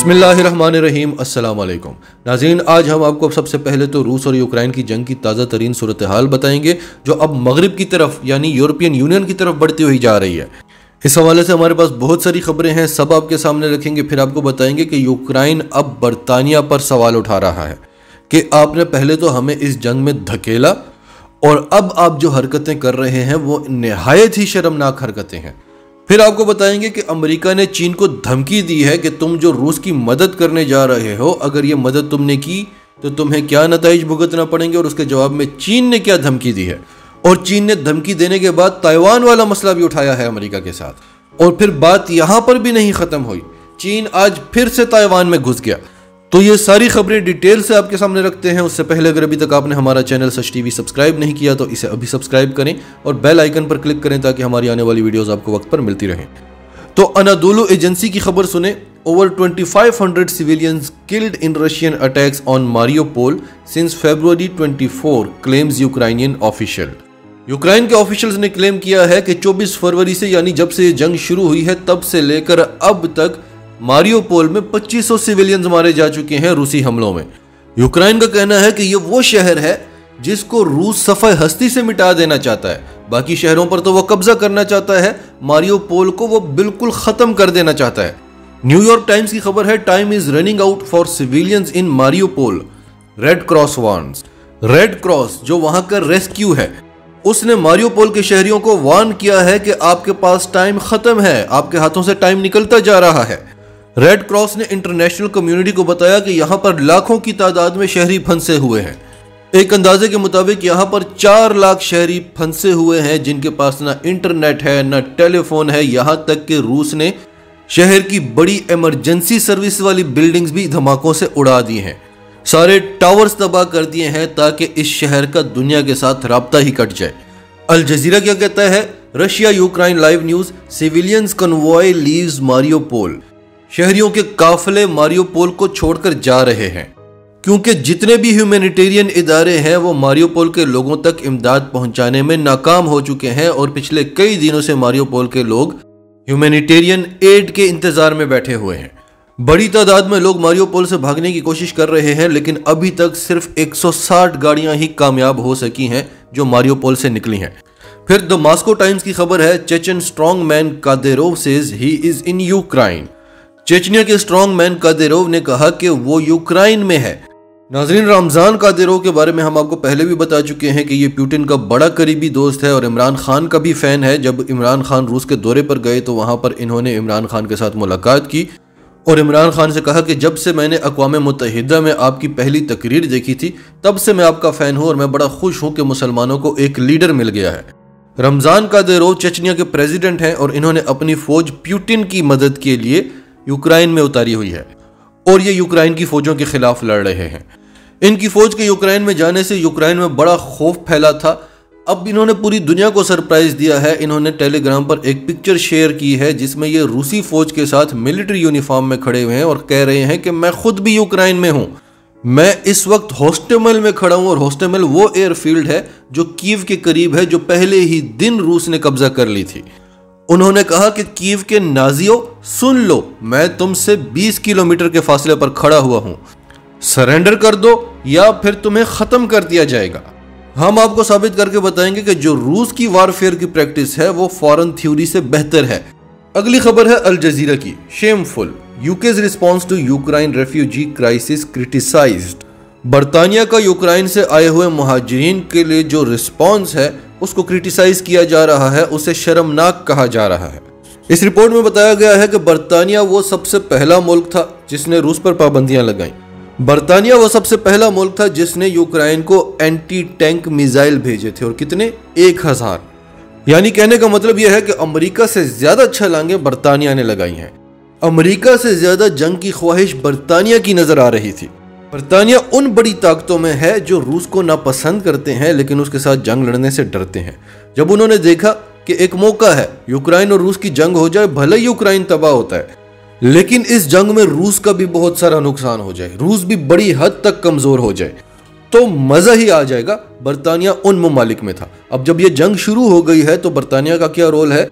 बिस्मिल्लाहिर्रहमानिर्रहीम अस्सलाम वालेकुम नाज़रीन, आज हम आपको सबसे पहले तो रूस और यूक्रेन की जंग की ताज़ा तरीन सूरत हाल बताएंगे जो अब मगरिब की तरफ यानी यूरोपियन यूनियन की तरफ बढ़ती हुई जा रही है। इस हवाले से हमारे पास बहुत सारी खबरें हैं, सब आपके सामने रखेंगे। फिर आपको बताएंगे कि यूक्रेन अब बरतानिया पर सवाल उठा रहा है कि आपने पहले तो हमें इस जंग में धकेला और अब आप जो हरकतें कर रहे हैं वो नहायत ही शर्मनाक हरकतें हैं। फिर आपको बताएंगे कि अमेरिका ने चीन को धमकी दी है कि तुम जो रूस की मदद करने जा रहे हो, अगर ये मदद तुमने की तो तुम्हें क्या नताइज भुगतना पड़ेंगे, और उसके जवाब में चीन ने क्या धमकी दी है। और चीन ने धमकी देने के बाद ताइवान वाला मसला भी उठाया है अमेरिका के साथ। और फिर बात यहां पर भी नहीं खत्म हुई, चीन आज फिर से ताइवान में घुस गया। तो ये सारी खबरें डिटेल से आपके सामने रखते हैं। उससे पहले अगर अभी तक आपने हमारा चैनल सच टीवी सब्सक्राइब नहीं किया तो इसे अभी सब्सक्राइब करें और बेल आइकन पर क्लिक करें ताकि हमारी आने वाली वीडियोस आपको वक्त पर मिलती रहें। तो अनादोलू एजेंसी की खबर सुने। Over 2500 civilians killed in Russian attacks on Mariupol since February 24 claims Ukrainian official. Ukraine के ऑफिशियल्स ने क्लेम किया है कि 24 फरवरी से यानी जब से ये जंग शुरू हुई है तब से लेकर अब तक मारियोपोल में 2500 सिविलियंस मारे जा चुके हैं रूसी हमलों में। यूक्रेन का कहना है कि ये वो शहर है जिसको रूस सफ़े हस्ती से मिटा देना चाहता है। बाकी शहरों पर तो वो कब्जा करना चाहता है, मारियोपोल को वो बिल्कुल खत्म कर देना चाहता है। न्यूयॉर्क टाइम्स की खबर है, time is running out for civilians in Mariupol, Red Cross warns. Red Cross जो वहां का रेस्क्यू है उसने मारियोपोल के शहरियों को वार्न किया है कि आपके पास टाइम खत्म है, आपके हाथों से टाइम निकलता जा रहा है। रेड क्रॉस ने इंटरनेशनल कम्युनिटी को बताया कि यहाँ पर लाखों की तादाद में शहरी फंसे हुए हैं। एक अंदाजे के मुताबिक यहाँ पर 4 लाख शहरी फंसे हुए हैं जिनके पास ना इंटरनेट है ना टेलीफोन है। यहाँ तक कि रूस ने शहर की बड़ी इमरजेंसी सर्विस वाली बिल्डिंग्स भी धमाकों से उड़ा दी हैं, सारे टावर्स तबाह कर दिए हैं ताकि इस शहर का दुनिया के साथ राब्ता ही कट जाए। अल जजीरा क्या कहता है, Russia Ukraine live news, civilians convoy leaves Mariupol. शहरियों के काफिले मारियोपोल को छोड़कर जा रहे हैं क्योंकि जितने भी ह्यूमैनिटेरियन इदारे हैं वो मारियोपोल के लोगों तक इमदाद पहुंचाने में नाकाम हो चुके हैं और पिछले कई दिनों से मारियोपोल के लोग ह्यूमैनिटेरियन एड के इंतजार में बैठे हुए हैं। बड़ी तादाद में लोग मारियोपोल से भागने की कोशिश कर रहे हैं, लेकिन अभी तक सिर्फ 160 गाड़ियां ही कामयाब हो सकी हैं जो मारियोपोल से निकली हैं। फिर द मॉस्को टाइम्स की खबर है, Chechen strong man Kadyrov says he is in Ukraine. Chechnya के स्ट्रॉन्ग मैन कादेरोव ने कहा कि वो यूक्रेन में है। नाजरीन, रमजान कादेरोव के बारे में हम आपको पहले भी बता चुके हैं कि ये पुतिन का बड़ा करीबी दोस्त है और इमरान खान का भी फैन है। जब इमरान खान रूस के दौरे पर गए तो वहां पर इन्होंने इमरान खान के साथ मुलाकात की और इमरान खान से कहा कि जब से मैंने अक़वाम मुत्तहिदा में आपकी पहली तकरीर देखी थी तब से मैं आपका फ़ैन हूँ और मैं बड़ा खुश हूँ कि मुसलमानों को एक लीडर मिल गया है। रमजान कादेरोव चेचनिया के प्रेसिडेंट हैं और इन्होंने अपनी फ़ौज पुतिन की मदद के लिए यूक्रेन में उतारी हुई है और ये यूक्रेन की फ़ौजों के खिलाफ लड़ रहे हैं। इनकी फ़ौज के यूक्रेन में जाने से यूक्रेन में बड़ा खौफ फैला था। अब इन्होंने पूरी दुनिया को सरप्राइज़ दिया है। इन्होंने टेलीग्राम पर एक पिक्चर शेयर की है जिसमें ये रूसी फ़ौज के साथ मिलिट्री यूनिफॉर्म में खड़े हुए हैं और कह रहे हैं कि मैं खुद भी यूक्रेन में हूँ। मैं इस वक्त होस्टोमेल में खड़ा हूँ और होस्टोमेल वो एयरफील्ड है जो कीव के करीब है, जो पहले ही दिन रूस ने कब्जा कर ली थी। उन्होंने कहा कि कीव के नाजियों सुन लो, मैं तुमसे 20 किलोमीटर के फासले पर खड़ा हुआ हूं, सरेंडर कर दो या फिर तुम्हें खत्म कर दिया जाएगा। हम आपको साबित करके बताएंगे कि जो रूस की वारफेयर की प्रैक्टिस है वो फॉरेन थ्योरी से बेहतर है। अगली खबर है अल जजीरा की, shameful, UK's response to Ukraine refugee crisis criticised. बरतानिया का यूक्रेन से आए हुए मुहाजिरीन के लिए जो रिस्पॉन्स है उसको क्रिटिसाइज किया जा रहा है, उसे शर्मनाक कहा जा रहा है। इस रिपोर्ट में बताया गया है कि बरतानिया वो सबसे पहला मुल्क था जिसने रूस पर पाबंदियां लगाई। बरतानिया वो सबसे पहला मुल्क था जिसने यूक्रेन को एंटी टैंक मिसाइल भेजे थे और कितने, 1000। यानी कहने का मतलब यह है कि अमेरिका से ज्यादा छलांगें बरतानिया ने लगाई हैं। अमेरिका से ज्यादा जंग की ख्वाहिश बरतानिया की नजर आ रही थी। बरतानिया उन बड़ी ताकतों में है जो रूस को नापसंद करते हैं लेकिन उसके साथ जंग लड़ने से डरते हैं। जब उन्होंने देखा कि एक मौका है यूक्रेन और रूस की जंग हो जाए, भले यूक्रेन तबाह होता है लेकिन इस जंग में रूस का भी बहुत सारा नुकसान हो जाए, रूस भी बड़ी हद तक कमजोर हो जाए तो मजा ही आ जाएगा। बरतानिया उन ममालिक में था। अब जब ये जंग शुरू हो गई है तो बरतानिया का क्या रोल है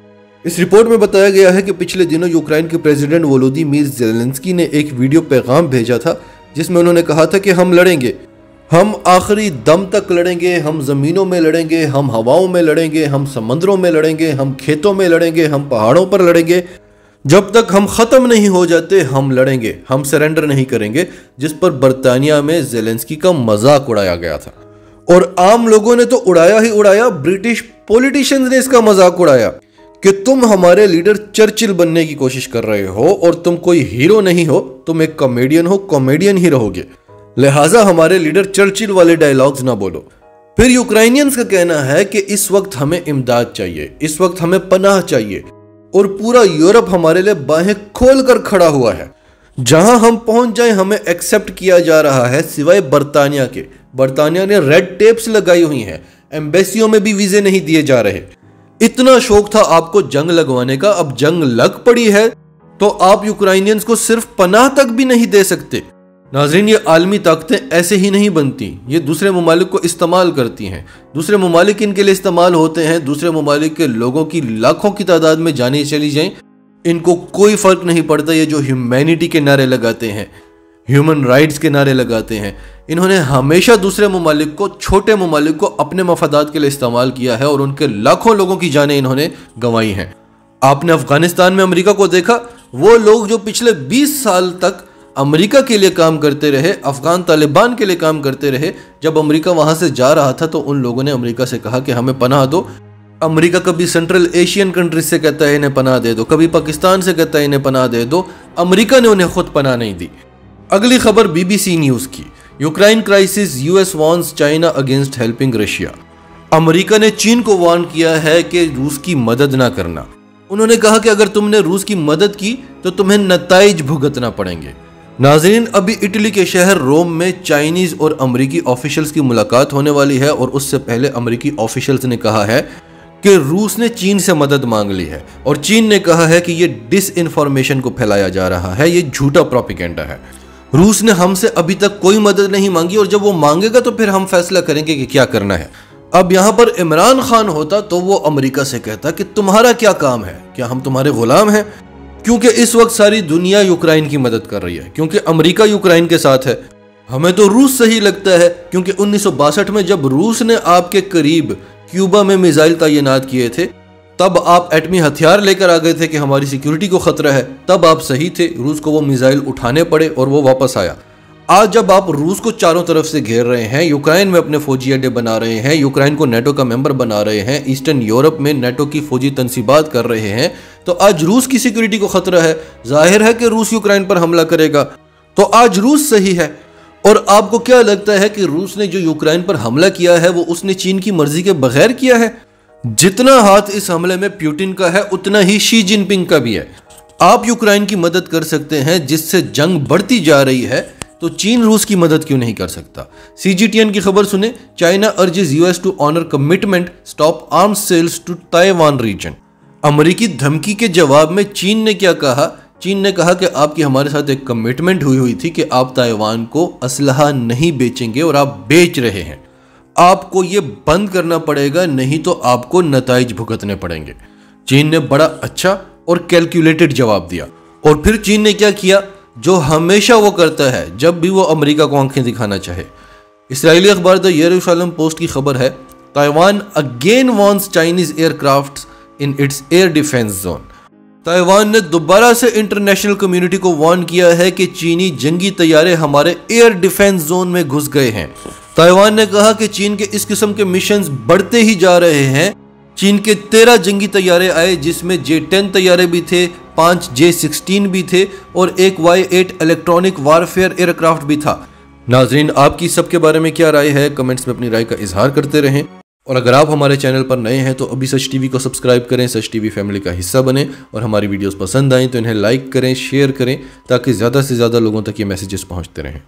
इस रिपोर्ट में बताया गया है कि पिछले दिनों यूक्रेन के प्रेसिडेंट वोलोदिमीर ज़ेलेंस्की ने एक वीडियो पैगाम भेजा था जिसमें उन्होंने कहा था कि हम लड़ेंगे, हम आखिरी दम तक लड़ेंगे, हम ज़मीनों में लड़ेंगे, हम हवाओं में लड़ेंगे, हम समंदरों में लड़ेंगे, हम खेतों में लड़ेंगे, हम पहाड़ों पर लड़ेंगे, जब तक हम ख़त्म नहीं हो जाते हम लड़ेंगे, हम सरेंडर नहीं करेंगे। जिस पर बरतानिया में ज़ेलेंस्की का मजाक उड़ाया गया था और आम लोगों ने तो उड़ाया ही उड़ाया, ब्रिटिश पॉलिटिशियंस ने इसका मजाक उड़ाया कि तुम हमारे लीडर चर्चिल बनने की कोशिश कर रहे हो और तुम कोई हीरो नहीं हो, तुम एक कॉमेडियन हो, कॉमेडियन ही रहोगे, लिहाजा हमारे लीडर चर्चिल वाले डायलॉग्स ना बोलो। फिर यूक्रेनियंस का कहना है कि इस वक्त हमें इमदाद चाहिए, इस वक्त हमें पनाह चाहिए और पूरा यूरोप हमारे लिए बाहें खोल कर खड़ा हुआ है। जहां हम पहुंच जाएं हमें एक्सेप्ट किया जा रहा है, सिवाय बरतानिया के। बरतानिया ने रेड टेप्स लगाई हुई हैं, एम्बेसियों में भी वीजे नहीं दिए जा रहे। इतना शौक था आपको जंग लगवाने का, अब जंग लग पड़ी है तो आप यूक्रेनियंस को सिर्फ पनाह तक भी नहीं दे सकते। नाज़रीन, ये आलमी ताकतें ऐसे ही नहीं बनती, ये दूसरे ममालिक को इस्तेमाल करती हैं, दूसरे ममालिक इनके लिए इस्तेमाल होते हैं। दूसरे ममालिक के लोगों की लाखों की तादाद में जाने चली जाएं, इनको कोई फर्क नहीं पड़ता। ये जो ह्यूमैनिटी के नारे लगाते हैं, ह्यूमन राइट्स के नारे लगाते हैं, इन्होंने हमेशा दूसरे ममालिक को, छोटे ममालिक को अपने मफादात के लिए इस्तेमाल किया है और उनके लाखों लोगों की जानें इन्होंने गंवाई हैं। आपने अफगानिस्तान में अमेरिका को देखा, वो लोग जो पिछले 20 साल तक अमेरिका के लिए काम करते रहे, अफगान तालिबान के लिए काम करते रहे, जब अमेरिका वहां से जा रहा था तो उन लोगों ने अमेरिका से कहा कि हमें पनाह दो। अमेरिका कभी सेंट्रल एशियन कंट्रीज से कहता है इन्हें पनाह दे दो, कभी पाकिस्तान से कहता है इन्हें पनाह दे दो। अमेरिका ने उन्हें खुद पनाह नहीं दी। अगली खबर BBC न्यूज की, Ukraine crisis, US warns China against helping Russia. America ने चीन को वार्न किया है कि रूस की मदद ना करना। उन्होंने कहा कि अगर तुमने रूस की मदद की तो तुम्हें नताइज भुगतना पड़ेंगे। नाज़रीन, अभी इटली के शहर रोम में चाइनीज और अमेरिकी ऑफिशियल्स की मुलाकात होने वाली है और उससे पहले अमेरिकी ऑफिशियल्स ने कहा है कि रूस ने चीन से मदद मांग ली है और चीन ने कहा है कि ये डिसइंफॉर्मेशन को फैलाया जा रहा है, ये झूठा प्रोपेगेंडा है। रूस ने हमसे अभी तक कोई मदद नहीं मांगी और जब वो मांगेगा तो फिर हम फैसला करेंगे कि क्या करना है। अब यहाँ पर इमरान खान होता तो वो अमेरिका से कहता कि तुम्हारा क्या काम है, क्या हम तुम्हारे गुलाम हैं? क्योंकि इस वक्त सारी दुनिया यूक्रेन की मदद कर रही है, क्योंकि अमेरिका यूक्रेन के साथ है। हमें तो रूस सही लगता है, क्योंकि 1962 में जब रूस ने आपके करीब क्यूबा में मिसाइल तैनात किए थे, तब आप एटमी हथियार लेकर आ गए थे कि हमारी सिक्योरिटी को खतरा है, तब आप सही थे। रूस को वो मिसाइल उठाने पड़े और वो वापस आया। आज जब आप रूस को चारों तरफ से घेर रहे हैं, यूक्रेन में अपने फौजी अड्डे बना रहे हैं, यूक्रेन को नेटो का मेंबर बना रहे हैं, ईस्टर्न यूरोप में नेटो की फौजी तनसीबात कर रहे हैं, तो आज रूस की सिक्योरिटी को खतरा है। जाहिर है कि रूस यूक्रेन पर हमला करेगा, तो आज रूस सही है। और आपको क्या लगता है कि रूस ने जो यूक्रेन पर हमला किया है वो उसने चीन की मर्जी के बगैर किया है? जितना हाथ इस हमले में पुतिन का है उतना ही शी जिनपिंग का भी है। आप यूक्रेन की मदद कर सकते हैं, जिससे जंग बढ़ती जा रही है, तो चीन रूस की मदद क्यों नहीं कर सकता? CGTN की खबर सुने, China urges US to honour commitment, stop arms sales to Taiwan region. अमेरिकी धमकी के जवाब में चीन ने क्या कहा? चीन ने कहा कि आपकी हमारे साथ एक कमिटमेंट हुई थी कि आप ताइवान को असलहा नहीं बेचेंगे और आप बेच रहे हैं। आपको ये बंद करना पड़ेगा, नहीं तो आपको नताइज भुगतने पड़ेंगे। चीन ने बड़ा अच्छा और कैलकुलेटेड जवाब दिया। और फिर चीन ने क्या किया? जो हमेशा वो करता है जब भी वो अमेरिका को आंखें दिखाना चाहे। इस्राएली अखबार द यरूशलेम पोस्ट की खबर है, Taiwan again warns Chinese aircrafts in its air defence zone. Taiwan ने दोबारा से इंटरनेशनल कम्युनिटी को वार्न किया है कि चीनी जंगी तैयारे हमारे एयर डिफेंस जोन में घुस गए हैं। ताइवान ने कहा कि चीन के इस किस्म के मिशंस बढ़ते ही जा रहे हैं। चीन के 13 जंगी तैयारे आए, जिसमें J-10 तैयारे भी थे, 5 J-16 भी थे और एक Y-8 इलेक्ट्रॉनिक वारफेयर एयरक्राफ्ट भी था। नाजरीन, आपकी सबके बारे में क्या राय है? कमेंट्स में अपनी राय का इजहार करते रहें। और अगर आप हमारे चैनल पर नए हैं तो अभी सच टीवी को सब्सक्राइब करें, सच टीवी फैमिली का हिस्सा बने और हमारी वीडियोस पसंद आएँ तो इन्हें लाइक करें, शेयर करें, ताकि ज़्यादा से ज़्यादा लोगों तक ये मैसेजेस पहुँचते रहें।